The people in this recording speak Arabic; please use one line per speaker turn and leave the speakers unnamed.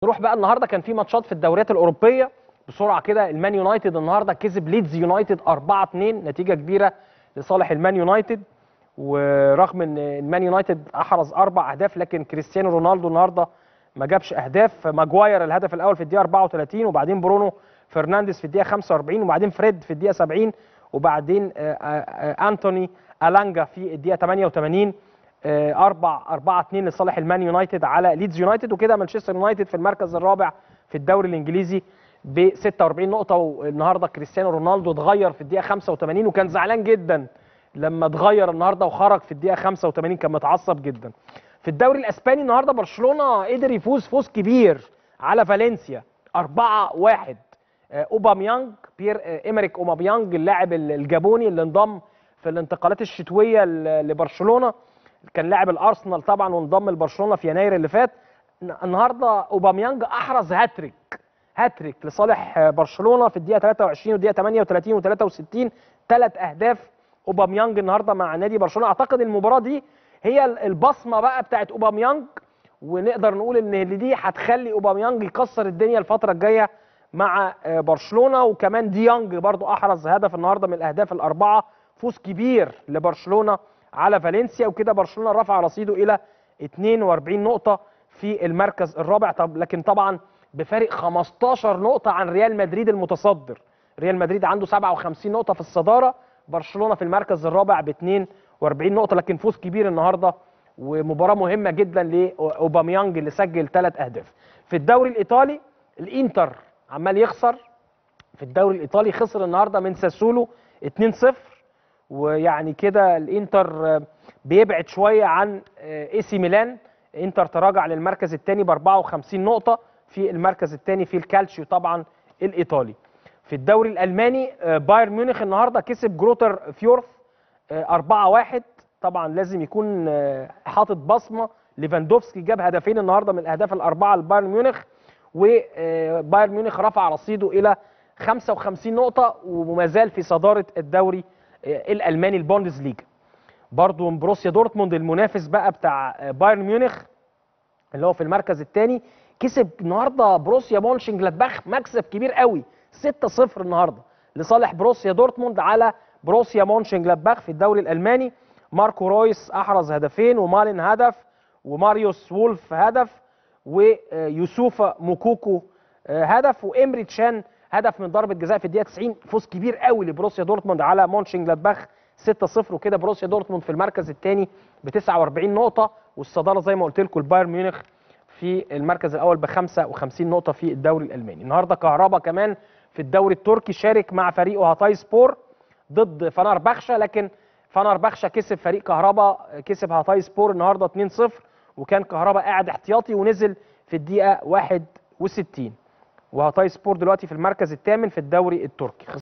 نروح بقى النهارده كان في ماتشات في الدوريات الاوروبيه بسرعه كده. المان يونايتد النهارده كسب ليدز يونايتد 4-2، نتيجه كبيره لصالح المان يونايتد. ورغم ان المان يونايتد احرز 4 اهداف، لكن كريستيانو رونالدو النهارده ما جابش اهداف. ماجواير الهدف الاول في الدقيقه 34، وبعدين برونو فرنانديز في الدقيقه 45، وبعدين فريد في الدقيقه 70، وبعدين انتوني الانجا في الدقيقه 88. 4-2 لصالح المان يونايتد على ليدز يونايتد. وكده مانشستر يونايتد في المركز الرابع في الدوري الانجليزي ب 46 نقطه. والنهارده كريستيانو رونالدو اتغير في الدقيقه 85 وكان زعلان جدا لما اتغير النهارده وخرج في الدقيقه 85، كان متعصب جدا. في الدوري الاسباني النهارده برشلونه قدر يفوز فوز كبير على فالنسيا 4-1. اوباميانج بيير ايمريك اوباميانج اللاعب الجابوني اللي انضم في الانتقالات الشتويه لبرشلونه، كان لاعب الارسنال طبعا وانضم لبرشلونه في يناير اللي فات. النهارده اوباميانج احرز هاتريك لصالح برشلونه في الدقيقه 23 والدقيقه 38 و63، 3 اهداف اوباميانج النهارده مع نادي برشلونه. اعتقد المباراه دي هي البصمه بقى بتاعت اوباميانج، ونقدر نقول ان دي هتخلي اوباميانج يكسر الدنيا الفتره الجايه مع برشلونه. وكمان ديانج برضو احرز هدف النهارده من الاهداف الاربعه. فوز كبير لبرشلونه على فالنسيا، وكده برشلونه رفع رصيده الى 42 نقطه في المركز الرابع. لكن طبعا بفارق 15 نقطه عن ريال مدريد المتصدر. ريال مدريد عنده 57 نقطه في الصداره، برشلونه في المركز الرابع ب 42 نقطه. لكن فوز كبير النهارده ومباراه مهمه جدا لاوباميانج اللي سجل 3 اهداف. في الدوري الايطالي الانتر عمال يخسر. في الدوري الايطالي خسر النهارده من ساسولو 2-0، ويعني كده الانتر بيبعد شويه عن اي سي ميلان. انتر تراجع للمركز الثاني ب 54 نقطه في المركز الثاني في الكالتشيو طبعا الايطالي. في الدوري الالماني بايرن ميونخ النهارده كسب جروتر فيورث 4-1. طبعا لازم يكون حاطط بصمه. ليفاندوفسكي جاب هدفين النهارده من الاهداف الاربعه لبايرن ميونخ، وبايرن ميونخ رفع رصيده الى 55 نقطه وما زال في صداره الدوري الالماني البوندسليجا. برضو بروسيا دورتموند المنافس بقى بتاع بايرن ميونخ اللي هو في المركز الثاني كسب النهارده بروسيا مونشنجلادباخ مكسب كبير قوي 6-0 النهارده لصالح بروسيا دورتموند على بروسيا مونشنجلادباخ في الدوري الالماني. ماركو رويس احرز هدفين، ومالين هدف، وماريوس وولف هدف، ويوسوفا موكوكو هدف، وامري تشان هدف من ضربه جزاء في الدقيقه 90. فوز كبير قوي لبروسيا دورتموند على مونشنجلادباخ 6-0. وكده بروسيا دورتموند في المركز الثاني ب 49 نقطه، والصداره زي ما قلت لكم البايرن ميونخ في المركز الاول ب 55 نقطه في الدوري الالماني. النهارده كهربا كمان في الدوري التركي شارك مع فريقه هاتاي سبور ضد فنربخشة، لكن فنربخشة كسب فريق كهربا، كسب هاتاي سبور النهارده 2-0، وكان كهربا قاعد احتياطي ونزل في الدقيقه 61. وهاتاي سبور دلوقتي في المركز الثامن في الدوري التركي.